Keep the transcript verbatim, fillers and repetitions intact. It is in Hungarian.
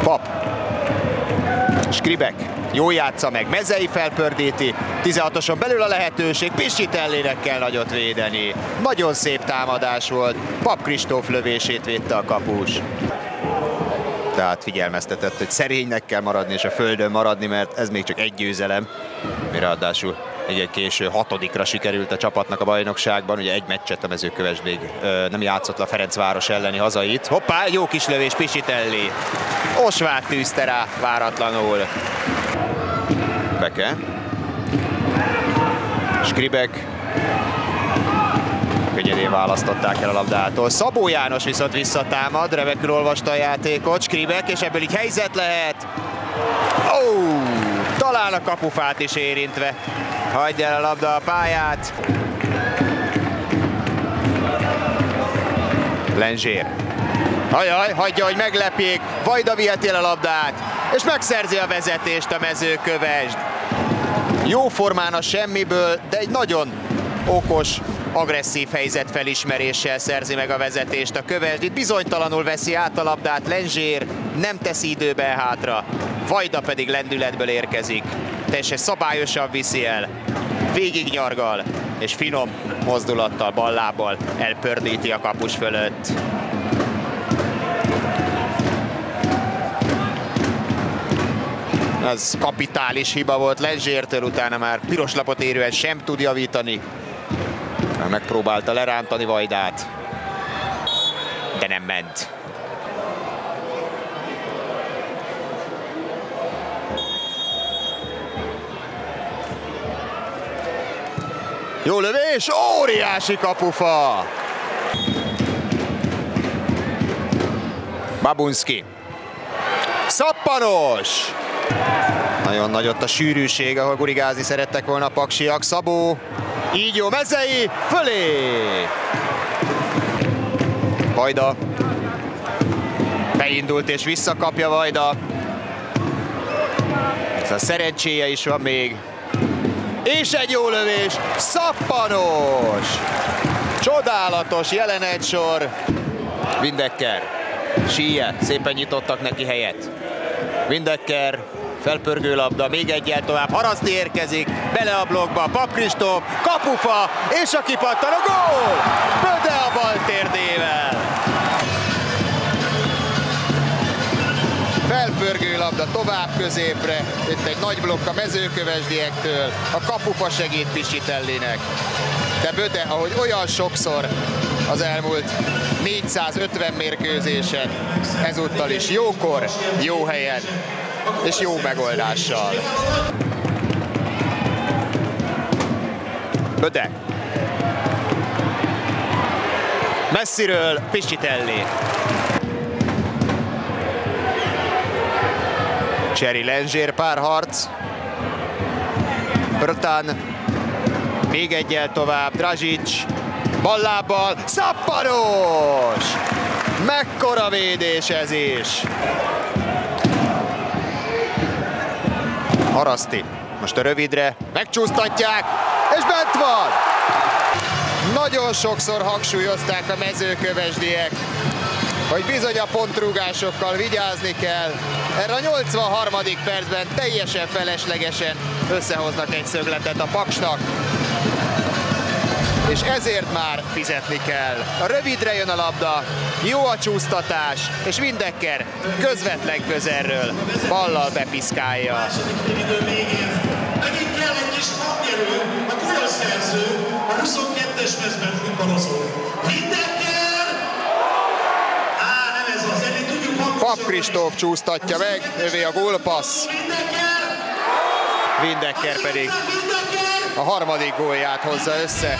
Pap. Skribek. Jó játsza meg, Mezei felpördíti, tizenhatoson belül a lehetőség, Piscitellinek kell nagyot védeni. Nagyon szép támadás volt, Pap Kristóf lövését védte a kapus. Tehát figyelmeztetett, hogy szerénynek kell maradni és a földön maradni, mert ez még csak egy győzelem. Ráadásul egy késő hatodikra sikerült a csapatnak a bajnokságban, ugye egy meccset a Mezőkövesd még ö, nem játszott le a Ferencváros elleni hazait. Hoppá, jó kis lövés, Piscitelli. Osvát tűzte rá váratlanul. Beke. Skribek. Könnyedén választották el a labdától. Szabó János viszont visszatámad, remekül olvasta a játékot. Skribek, és ebből így helyzet lehet. Ó, oh, talán a kapufát is érintve. Hagyja el a labda a pályát. Lenzsér. Ajaj, hagyja, hogy meglepjék. Vajda viheti el a labdát, és megszerzi a vezetést a Mezőkövesd. Jó formán a semmiből, de egy nagyon okos, agresszív helyzet felismeréssel szerzi meg a vezetést a Kövesd. Itt bizonytalanul veszi át a labdát Lenzsér, nem teszi időben hátra. Vajda pedig lendületből érkezik. Teljesen szabályosan viszi el. Végig nyargal, és finom mozdulattal, ballábbal elpördíti a kapus fölött. Ez kapitális hiba volt Lenzsértől, utána már piros lapot érően sem tud javítani. Megpróbálta lerántani Vajdát, de nem ment. Jó lövés, óriási kapufa! Babunski. Szappanos! Nagyon nagy ott a sűrűség, ahol gurigázni szerettek volna a paksiak. Szabó, így jó, Mezei, fölé! Vajda. Beindult és visszakapja Vajda. Ez a szerencséje is van még. És egy jó lövés, Szappanos! Csodálatos jelenetsor. Windecker, Síje, szépen nyitottak neki helyet. Windecker, felpörgő labda, még egyel tovább, Haraszti érkezik, bele a blokkba, Pap Kristóf, kapufa, és a kipattan a gól! Böde a bal térdével. Felpörgő labda tovább középre, itt egy nagy blokk a mezőkövesdiektől, a kapufa segít Piscitellinek. De Böde, ahogy olyan sokszor az elmúlt négyszázötven mérkőzésen, ezúttal is jókor, jó helyen és jó megoldással. Böde. Messziről Piscitelli. Cseri Lenzsér párharc. Brtán. Még egyel tovább, Dražić. Ballábbal, Szappanos! Mekkora védés ez is! Haraszti. Most a rövidre megcsúsztatják, és bent van! Nagyon sokszor hangsúlyozták a mezőkövesdiek, hogy bizony a pontrúgásokkal vigyázni kell. Erre a nyolcvanharmadik percben teljesen feleslegesen összehoznak egy szögletet a Paksnak. És ezért már fizetni kell. A rövidre jön a labda, jó a csúsztatás, és Windecker közvetlen közelről ballal bepiszkálja. Megint kell egy kis napjelő, a gólszerző, a huszonkettes mezben futballozó. Windecker! Á, nem ez az, eddig tudjuk hangosan. Pap Kristóf csúsztatja meg, övé a gólpassz. Windecker pedig a harmadik gólját hozza össze.